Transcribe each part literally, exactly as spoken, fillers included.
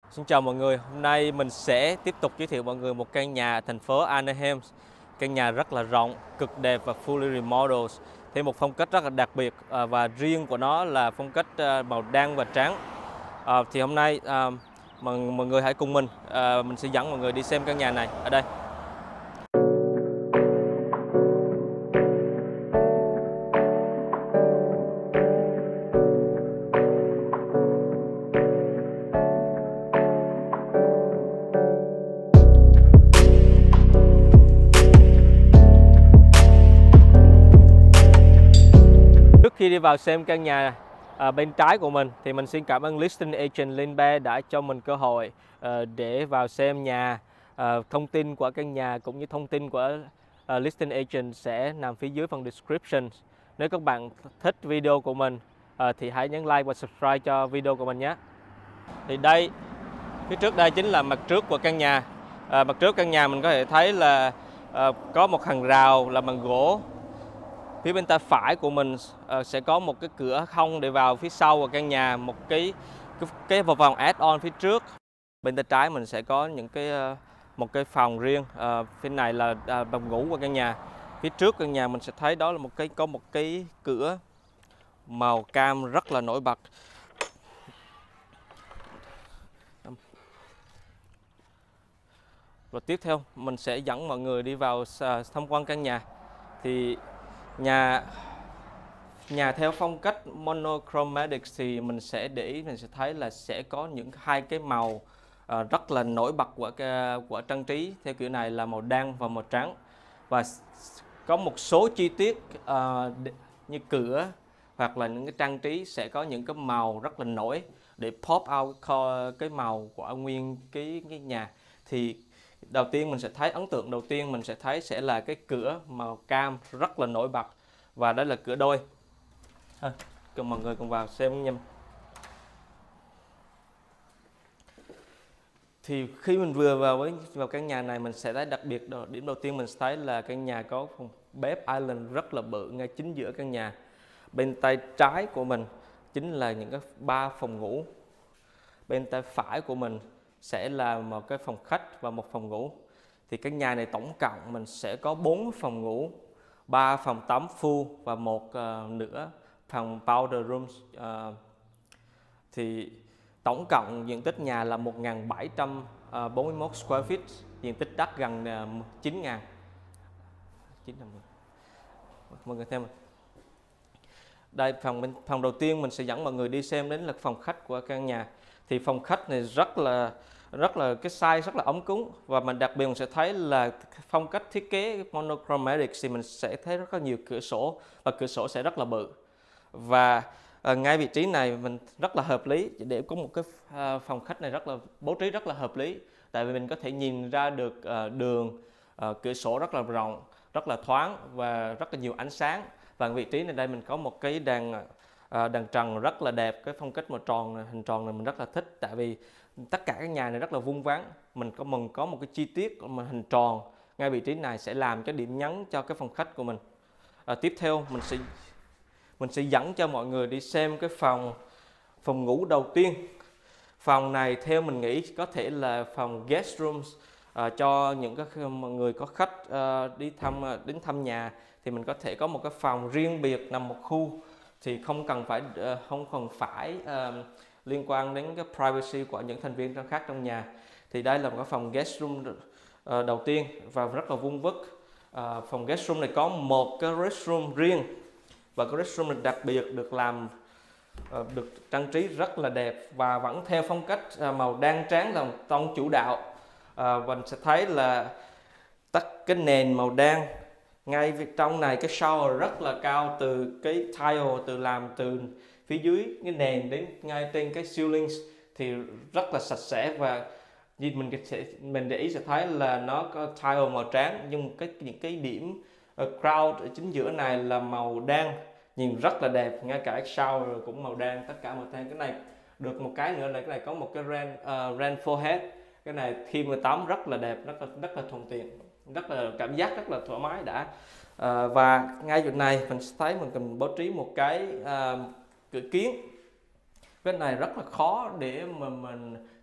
Xin chào mọi người, hôm nay mình sẽ tiếp tục giới thiệu mọi người một căn nhà ở thành phố Anaheim. Căn nhà rất là rộng, cực đẹp và fully remodeled, thêm một phong cách rất là đặc biệt và riêng của nó là phong cách màu đen và trắng. À, thì hôm nay à, mọi, mọi người hãy cùng mình, à, mình sẽ dẫn mọi người đi xem căn nhà này ở đây. Trước khi đi vào xem căn nhà à, bên trái của mình thì mình xin cảm ơn Listing Agent Linh Be đã cho mình cơ hội à, để vào xem nhà. À, thông tin của căn nhà cũng như thông tin của à, Listing Agent sẽ nằm phía dưới phần description. Nếu các bạn thích video của mình à, thì hãy nhấn like và subscribe cho video của mình nhé. Thì đây, phía trước đây chính là mặt trước của căn nhà. À, mặt trước căn nhà mình có thể thấy là à, có một hàng rào là bằng gỗ. Phía bên tay phải của mình uh, sẽ có một cái cửa hông để vào phía sau của căn nhà, một cái cái, cái vào vòng add-on phía trước. Bên tay trái mình sẽ có những cái uh, một cái phòng riêng. Uh, phía này là uh, phòng ngủ của căn nhà. Phía trước căn nhà mình sẽ thấy đó là một cái có một cái cửa màu cam rất là nổi bật. Và tiếp theo mình sẽ dẫn mọi người đi vào uh, tham quan căn nhà. Thì nhà nhà theo phong cách monochromatic thì mình sẽ để ý mình sẽ thấy là sẽ có những hai cái màu uh, rất là nổi bật của của trang trí theo kiểu này là màu đen và màu trắng, và có một số chi tiết uh, như cửa hoặc là những cái trang trí sẽ có những cái màu rất là nổi để pop out cái màu của nguyên cái cái nhà. Thì đầu tiên mình sẽ thấy ấn tượng đầu tiên mình sẽ thấy sẽ là cái cửa màu cam rất là nổi bật, và đó là cửa đôi. À, cùng mọi người cùng vào xem nha. Thì khi mình vừa vào với vào căn nhà này mình sẽ thấy đặc biệt đó, điểm đầu tiên mình sẽ thấy là căn nhà có phòng bếp island rất là bự ngay chính giữa căn nhà. Bên tay trái của mình chính là những cái ba phòng ngủ. Bên tay phải của mình sẽ là một cái phòng khách và một phòng ngủ. Thì căn nhà này tổng cộng mình sẽ có bốn phòng ngủ, ba phòng tắm full và một uh, nửa phòng powder room. Uh, thì tổng cộng diện tích nhà là một nghìn bảy trăm bốn mươi mốt square feet, diện tích đất gần uh, chín nghìn. Mọi người xem. Đây phòng bên phòng đầu tiên mình sẽ dẫn mọi người đi xem đến là phòng khách của căn nhà. Thì phòng khách này rất là rất là cái size rất là ấm cúng, và mình đặc biệt mình sẽ thấy là phong cách thiết kế monochromatic thì mình sẽ thấy rất là nhiều cửa sổ, và cửa sổ sẽ rất là bự. Và à, ngay vị trí này mình rất là hợp lý để có một cái à, phòng khách này rất là bố trí rất là hợp lý, tại vì mình có thể nhìn ra được à, đường, à, cửa sổ rất là rộng, rất là thoáng và rất là nhiều ánh sáng. Và vị trí này đây mình có một cái đèn à, đèn trần rất là đẹp, cái phong cách màu tròn hình tròn này mình rất là thích, tại vì tất cả các nhà này rất là vuông vắn, mình có mình có một cái chi tiết mà hình tròn ngay vị trí này sẽ làm cái điểm nhấn cho cái phòng khách của mình. À, tiếp theo mình sẽ mình sẽ dẫn cho mọi người đi xem cái phòng phòng ngủ đầu tiên. Phòng này theo mình nghĩ có thể là phòng guest rooms, à, cho những cái mọi người có khách à, đi thăm đến thăm nhà thì mình có thể có một cái phòng riêng biệt nằm một khu, thì không cần phải không cần phải uh, liên quan đến cái privacy của những thành viên khác trong nhà. Thì đây là một cái phòng guest room uh, đầu tiên và rất là vuông vức. Uh, phòng guest room này có một cái restroom riêng, và cái restroom này đặc biệt được làm uh, được trang trí rất là đẹp và vẫn theo phong cách uh, màu đen trắng là tông chủ đạo. Uh, mình sẽ thấy là tất cái nền màu đen. Ngay trong này cái shower rất là cao, từ cái tile từ làm từ phía dưới cái nền đến ngay trên cái ceiling thì rất là sạch sẽ, và như mình sẽ mình để ý sẽ thấy là nó có tile màu trắng, nhưng cái những cái điểm uh, crown ở chính giữa này là màu đen, nhìn rất là đẹp. Ngay cả cái shower cũng màu đen, tất cả màu đen. Cái này được một cái nữa là cái này có một cái ran uh, ran forehead, cái này khi mà tắm rất là đẹp, rất là rất là thuận tiện, rất là cảm giác rất là thoải mái đã. À, và ngay chỗ này mình thấy mình cần bố trí một cái à, cửa kiến. Cái này rất là khó để mà mình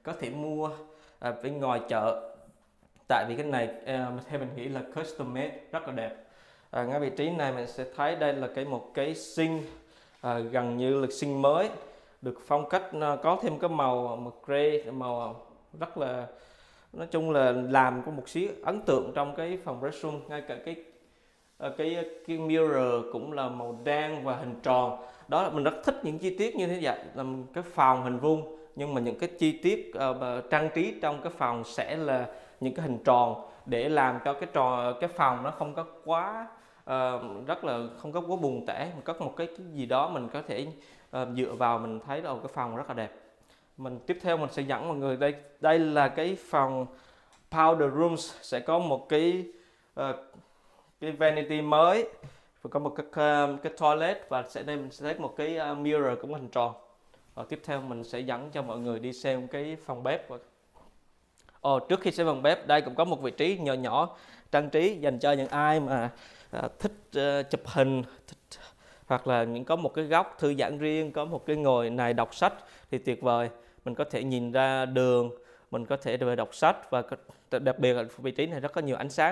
có thể mua à, bên ngoài chợ, tại vì cái này à, theo mình nghĩ là custom made rất là đẹp. À, ngay vị trí này mình sẽ thấy đây là cái một cái sink à, gần như là sink mới, được phong cách à, có thêm cái màu màu gray, màu rất là, nói chung là làm có một xíu ấn tượng trong cái phòng restroom. Ngay cả cái cái cái mirror cũng là màu đen và hình tròn. Đó là mình rất thích những chi tiết như thế vậy, làm cái phòng hình vuông nhưng mà những cái chi tiết uh, trang trí trong cái phòng sẽ là những cái hình tròn để làm cho cái trò cái phòng nó không có quá uh, rất là không có quá buồn tẻ, có một cái, cái gì đó mình có thể uh, dựa vào mình thấy là cái phòng rất là đẹp. Mình tiếp theo mình sẽ dẫn mọi người đây đây là cái phòng powder rooms, sẽ có một cái uh, cái vanity mới và có một cái cái toilet, và sẽ đây mình sẽ thấy một cái uh, mirror cũng hình tròn. Và tiếp theo mình sẽ dẫn cho mọi người đi xem cái phòng bếp. Ồ, trước khi xem phòng bếp, đây cũng có một vị trí nhỏ nhỏ trang trí dành cho những ai mà uh, thích uh, chụp hình, thích, hoặc là những có một cái góc thư giãn riêng, có một cái ngồi này đọc sách thì tuyệt vời. Mình có thể nhìn ra đường, mình có thể về đọc sách, và đặc biệt là vị trí này rất có nhiều ánh sáng.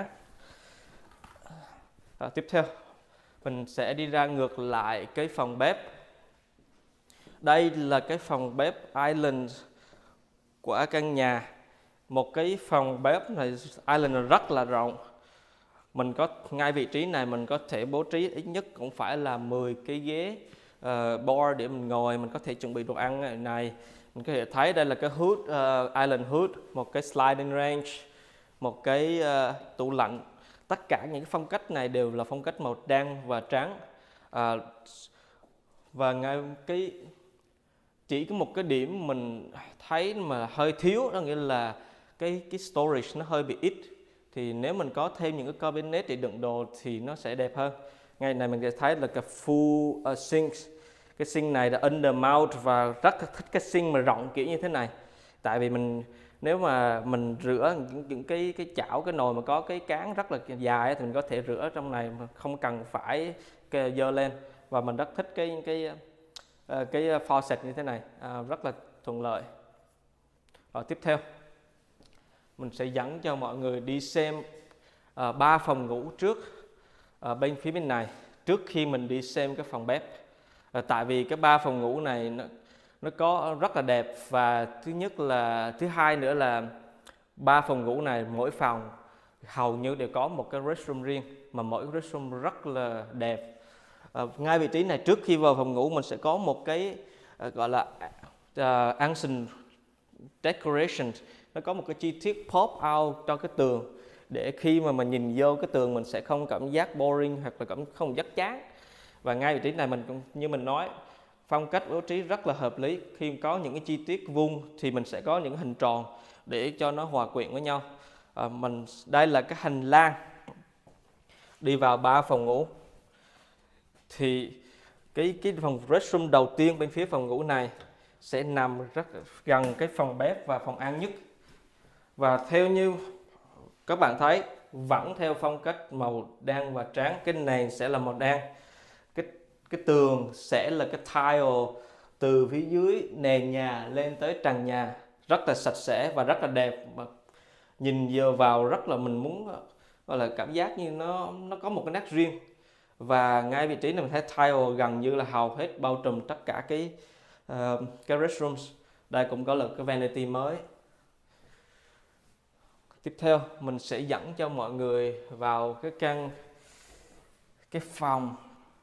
À, tiếp theo mình sẽ đi ra ngược lại cái phòng bếp. Đây là cái phòng bếp island của căn nhà. Một cái phòng bếp này island rất là rộng. Mình có ngay vị trí này mình có thể bố trí ít nhất cũng phải là mười cái ghế uh, bar để mình ngồi, mình có thể chuẩn bị đồ ăn này. Mình có thể thấy đây là cái hood, uh, island hood, một cái sliding range, một cái uh, tủ lạnh. Tất cả những cái phong cách này đều là phong cách màu đen và trắng. À, và ngay cái chỉ có một cái điểm mình thấy mà hơi thiếu, đó nghĩa là cái cái storage nó hơi bị ít. Thì nếu mình có thêm những cái cabinet để đựng đồ thì nó sẽ đẹp hơn. Ngay này mình sẽ thấy là cái full uh, sink. Cái sink này là undermount và rất thích cái sink mà rộng kiểu như thế này. Tại vì mình nếu mà mình rửa những, những cái cái chảo, cái nồi mà có cái cán rất là dài thì mình có thể rửa trong này mà không cần phải dơ lên. Và mình rất thích cái cái cái faucet như thế này, à, rất là thuận lợi. Rồi tiếp theo mình sẽ dẫn cho mọi người đi xem ba uh, phòng ngủ trước uh, bên phía bên này trước khi mình đi xem cái phòng bếp. Uh, tại vì cái ba phòng ngủ này nó nó có rất là đẹp, và thứ nhất là thứ hai nữa là ba phòng ngủ này mỗi phòng hầu như đều có một cái restroom riêng, mà mỗi restroom rất là đẹp. À, ngay vị trí này trước khi vào phòng ngủ mình sẽ có một cái uh, gọi là uh, ancient decoration. Nó có một cái chi tiết pop out cho cái tường, để khi mà mình nhìn vô cái tường mình sẽ không cảm giác boring hoặc là cảm không giác chán. Và ngay vị trí này mình cũng như mình nói, phong cách bố trí rất là hợp lý. Khi có những cái chi tiết vuông thì mình sẽ có những hình tròn để cho nó hòa quyện với nhau. À, mình đây là cái hành lang đi vào ba phòng ngủ. Thì cái cái phòng restroom đầu tiên bên phía phòng ngủ này sẽ nằm rất gần cái phòng bếp và phòng ăn nhất. Và theo như các bạn thấy, vẫn theo phong cách màu đen và trắng. Cái nền sẽ là màu đen, cái cái tường sẽ là cái tile từ phía dưới nền nhà lên tới trần nhà, rất là sạch sẽ và rất là đẹp. Mà nhìn giờ vào rất là mình muốn gọi là cảm giác như nó nó có một cái nét riêng. Và ngay vị trí này mình thấy tile gần như là hầu hết bao trùm tất cả cái uh, cái restrooms. Đây cũng có là cái vanity mới. Tiếp theo mình sẽ dẫn cho mọi người vào cái căn cái phòng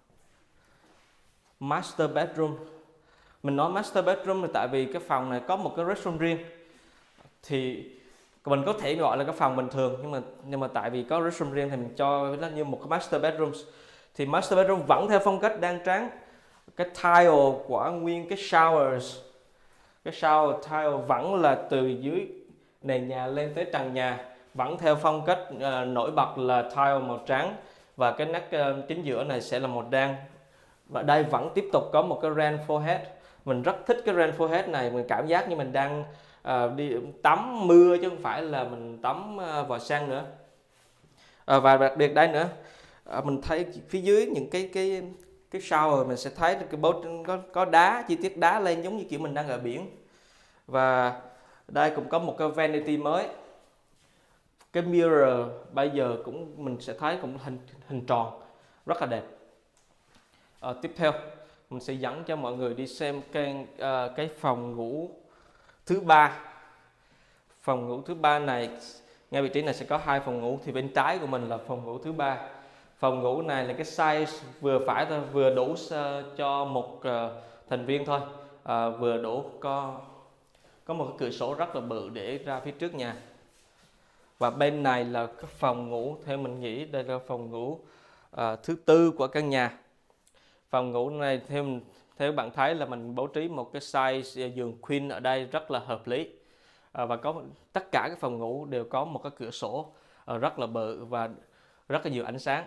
master bedroom. Mình nói master bedroom là tại vì cái phòng này có một cái restroom riêng, thì mình có thể gọi là cái phòng bình thường, nhưng mà nhưng mà tại vì có restroom riêng thì mình cho nó như một cái master bedroom. Thì master bedroom vẫn theo phong cách đen trắng. Cái tile của nguyên cái showers, cái shower tile vẫn là từ dưới nền nhà lên tới trần nhà, vẫn theo phong cách uh, nổi bật là tile màu trắng, và cái nắp uh, chính giữa này sẽ là màu đen. Và đây vẫn tiếp tục có một cái rainfall head. Mình rất thích cái rainfall head này, mình cảm giác như mình đang uh, đi tắm mưa chứ không phải là mình tắm uh, vòi sen nữa. Uh, và đặc biệt đây nữa, uh, mình thấy phía dưới những cái cái cái shower mình sẽ thấy cái bố có có đá, chi tiết đá lên giống như kiểu mình đang ở biển. Và Đây cũng có một cái vanity mới. Cái mirror bây giờ cũng mình sẽ thấy cũng hình hình tròn rất là đẹp. À, tiếp theo mình sẽ dẫn cho mọi người đi xem cái uh, cái phòng ngủ thứ ba. Phòng ngủ thứ ba này, ngay vị trí này sẽ có hai phòng ngủ, thì bên trái của mình là phòng ngủ thứ ba. Phòng ngủ này là cái size vừa phải thôi, vừa đủ cho một uh, thành viên thôi, uh, vừa đủ có có một cái cửa sổ rất là bự để ra phía trước nhà. Và bên này là cái phòng ngủ, theo mình nghĩ đây là phòng ngủ uh, thứ tư của căn nhà. Phòng ngủ này theo theo bạn thấy là mình bố trí một cái size giường queen ở đây rất là hợp lý. À, và có tất cả các phòng ngủ đều có một cái cửa sổ uh, rất là bự và rất là nhiều ánh sáng.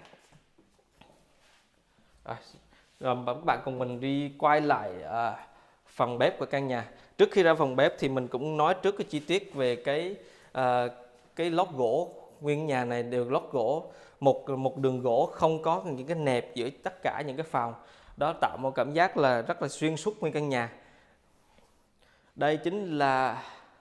À, rồi các bạn cùng mình đi quay lại uh, phòng bếp của căn nhà. Trước khi ra phòng bếp thì mình cũng nói trước cái chi tiết về cái uh, cái lót gỗ. Nguyên nhà này đều lót gỗ, một một đường gỗ không có những cái nẹp giữa tất cả những cái phòng. Đó tạo một cảm giác là rất là xuyên suốt nguyên căn nhà. Đây chính là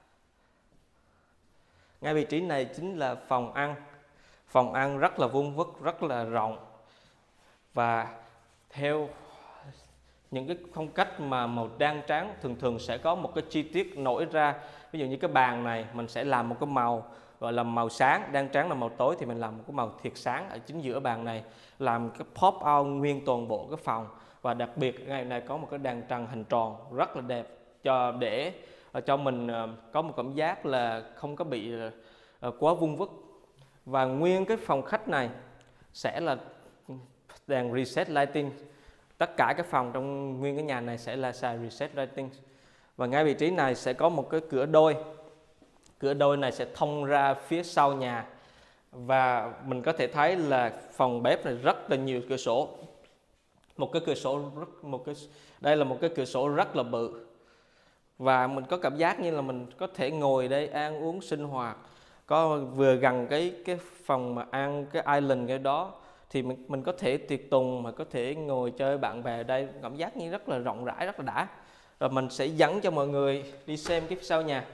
ngay vị trí này chính là phòng ăn. Phòng ăn rất là vuông vức, rất là rộng. Và theo những cái phong cách mà màu đen trắng thường thường sẽ có một cái chi tiết nổi ra. Ví dụ như cái bàn này mình sẽ làm một cái màu gọi là màu sáng, đen trắng là màu tối, thì mình làm một cái màu thiệt sáng ở chính giữa bàn này, làm cái pop out nguyên toàn bộ cái phòng. Và đặc biệt ngày này có một cái đèn trần hình tròn rất là đẹp, cho để cho mình có một cảm giác là không có bị quá vuông vức. Và nguyên cái phòng khách này sẽ là đèn reset lighting. Tất cả các phòng trong nguyên cái nhà này sẽ là xài reset lighting. Và ngay vị trí này sẽ có một cái cửa đôi. Cửa đôi này sẽ thông ra phía sau nhà. Và mình có thể thấy là phòng bếp này rất là nhiều cửa sổ. Một cái cửa sổ rất một cái đây là một cái cửa sổ rất là bự. Và mình có cảm giác như là mình có thể ngồi đây ăn uống sinh hoạt. Có vừa gần cái cái phòng mà ăn cái island cái đó, thì mình mình có thể tiệc tùng mà có thể ngồi chơi bạn bè ở đây, cảm giác như rất là rộng rãi, rất là đã. Rồi mình sẽ dẫn cho mọi người đi xem cái phía sau nhà.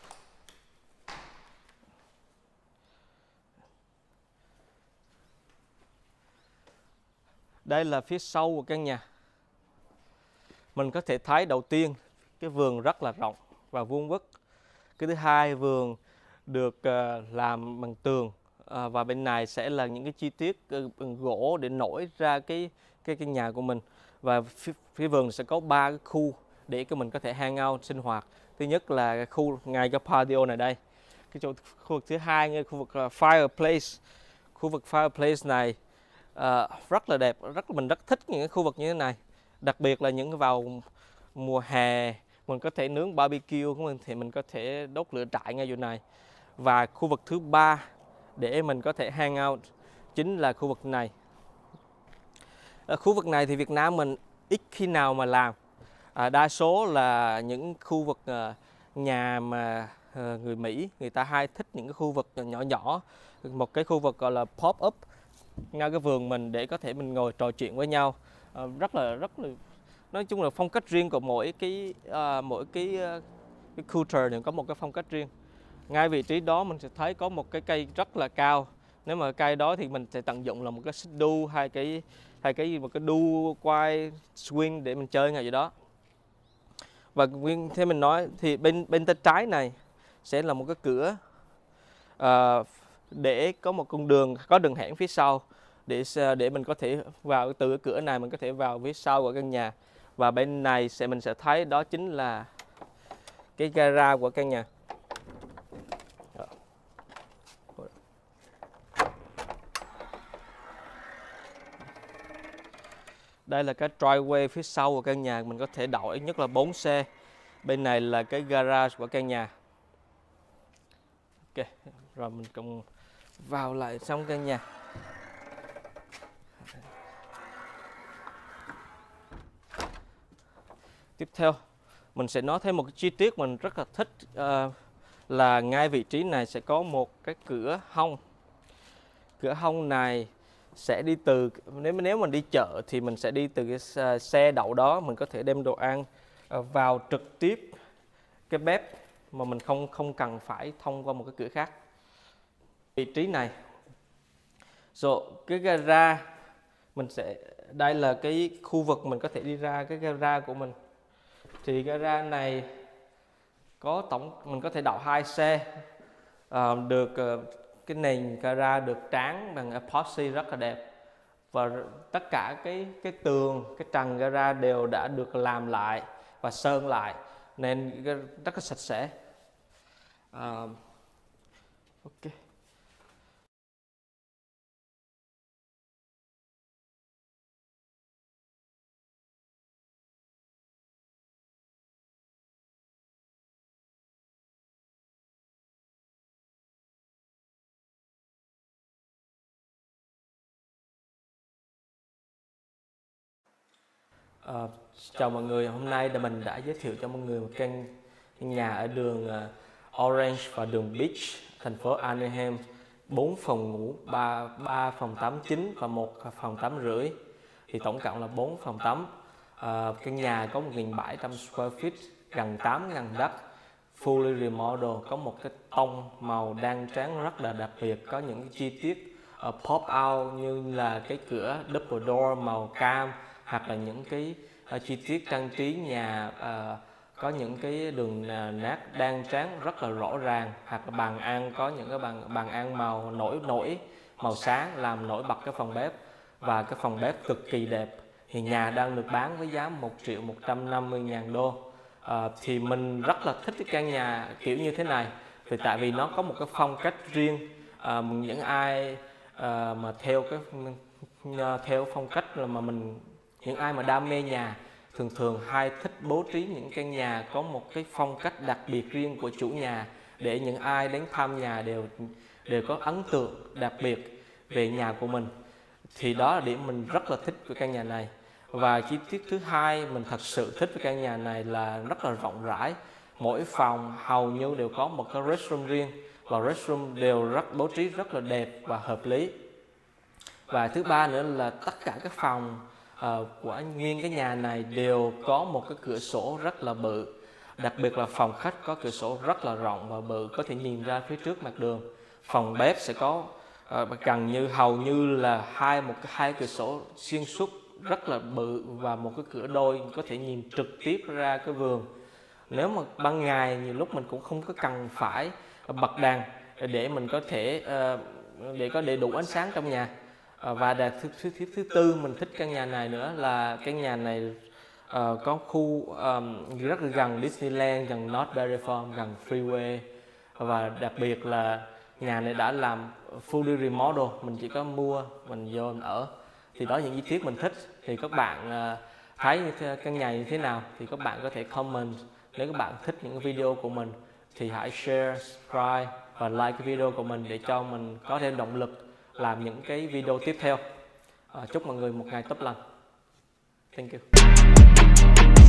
Đây là phía sau của căn nhà. Mình có thể thấy đầu tiên cái vườn rất là rộng và vuông vức. Cái thứ hai, vườn được uh, làm bằng tường, uh, và bên này sẽ là những cái chi tiết uh, bằng gỗ để nổi ra cái cái căn nhà của mình. Và phía, phía vườn sẽ có ba cái khu để cho mình có thể hang out sinh hoạt. Thứ nhất là cái khu ngay cái patio này đây. Cái chỗ khu vực thứ hai ngay khu vực uh, fireplace. Khu vực fireplace này uh, rất là đẹp, rất mình rất thích những cái khu vực như thế này. Đặc biệt là những vào mùa hè mình có thể nướng barbecue của mình, thì mình có thể đốt lửa trại ngay chỗ này. Và khu vực thứ ba để mình có thể hang out chính là khu vực này. Ở khu vực này thì Việt Nam mình ít khi nào mà làm. À, đa số là những khu vực uh, nhà mà uh, người Mỹ người ta hay thích những cái khu vực nhỏ nhỏ, một cái khu vực gọi là pop up ngay cái vườn mình để có thể mình ngồi trò chuyện với nhau. Uh, rất là rất là nói chung là phong cách riêng của mỗi cái uh, mỗi cái uh, cái culture đều có một cái phong cách riêng. Ngay vị trí đó mình sẽ thấy có một cái cây rất là cao. Nếu mà cây đó thì mình sẽ tận dụng là một cái xích đu hay cái hay cái một cái đu quay swing để mình chơi ngay vậy đó. Và nguyên theo mình nói thì bên bên tay trái này sẽ là một cái cửa uh, để có một con đường, có đường hẻm phía sau để để mình có thể vào từ cái cửa này mình có thể vào phía sau của căn nhà. Và bên này sẽ mình sẽ thấy đó chính là cái gara của căn nhà. Đây là cái driveway phía sau của căn nhà, mình có thể đậu ít nhất là bốn xe. Bên này là cái garage của căn nhà. Ok, rồi mình cùng vào lại trong căn nhà. Tiếp theo, mình sẽ nói thêm một cái chi tiết mình rất là thích, uh, là ngay vị trí này sẽ có một cái cửa hông. Cửa hông này sẽ đi từ, nếu nếu mình đi chợ thì mình sẽ đi từ cái xe đậu đó, mình có thể đem đồ ăn vào trực tiếp cái bếp mà mình không không cần phải thông qua một cái cửa khác. Vị trí này, rồi cái gara mình sẽ, đây là cái khu vực mình có thể đi ra cái gara của mình. Thì gara này có tổng mình có thể đậu hai xe, à, được cái nền gara được tráng bằng epoxy rất là đẹp, và tất cả cái cái tường, cái trần gara đều đã được làm lại và sơn lại nên rất là sạch sẽ. À, ok. À, chào mọi người, hôm nay là mình đã giới thiệu cho mọi người một căn nhà ở đường uh, Orange và đường Beach, thành phố Anaheim, bốn phòng ngủ, ba, ba phòng tắm chính và một phòng tắm rưỡi, thì tổng cộng là bốn phòng tắm. À, căn nhà có một nghìn bảy trăm square feet, gần tám ngàn đất, fully remodel, có một cái tông màu đan tráng rất là đặc biệt, có những cái chi tiết uh, pop out như là cái cửa double door màu cam, hoặc là những cái uh, chi tiết trang trí nhà uh, có những cái đường uh, nát đan tráng rất là rõ ràng, hoặc là bàn ăn có những cái bàn bàn ăn màu nổi nổi màu sáng làm nổi bật cái phòng bếp, và cái phòng bếp cực kỳ đẹp. Thì nhà đang được bán với giá một triệu một trăm năm mươi ngàn đô. Uh, thì mình rất là thích cái căn nhà kiểu như thế này, vì tại vì nó có một cái phong cách riêng. Uh, những ai uh, mà theo cái uh, theo phong cách là mà mình những ai mà đam mê nhà thường thường hay thích bố trí những căn nhà có một cái phong cách đặc biệt riêng của chủ nhà, để những ai đến thăm nhà đều đều có ấn tượng đặc biệt về nhà của mình. Thì đó là điểm mình rất là thích của căn nhà này. Và chi tiết thứ hai mình thật sự thích với căn nhà này là rất là rộng rãi, mỗi phòng hầu như đều có một cái restroom riêng, và restroom đều rất bố trí rất là đẹp và hợp lý. Và thứ ba nữa là tất cả các phòng uh, của nguyên cái nhà này đều có một cái cửa sổ rất là bự, đặc biệt là phòng khách có cửa sổ rất là rộng và bự, có thể nhìn ra phía trước mặt đường. Phòng bếp sẽ có uh, gần như hầu như là hai một hai cửa sổ xuyên suốt rất là bự, và một cái cửa đôi có thể nhìn trực tiếp ra cái vườn. Nếu mà ban ngày nhiều lúc mình cũng không có cần phải bật đèn để mình có thể uh, để có để đủ ánh sáng trong nhà. Uh, và đặc thứ, thứ, thứ, thứ tư mình thích căn nhà này nữa là căn nhà này uh, có khu um, rất là gần Disneyland, gần North Berry Farm, gần freeway, và đặc biệt là nhà này đã làm fully remodel, mình chỉ có mua mình vô mình ở. Thì đó những chi tiết mình thích. Thì các bạn uh, thấy như thế, căn nhà như thế nào thì các bạn có thể comment. Nếu các bạn thích những video của mình thì hãy share, subscribe và like cái video của mình để cho mình có thêm động lực làm những cái video tiếp theo. Uh, chúc mọi người một ngày tốt lành. Thank you.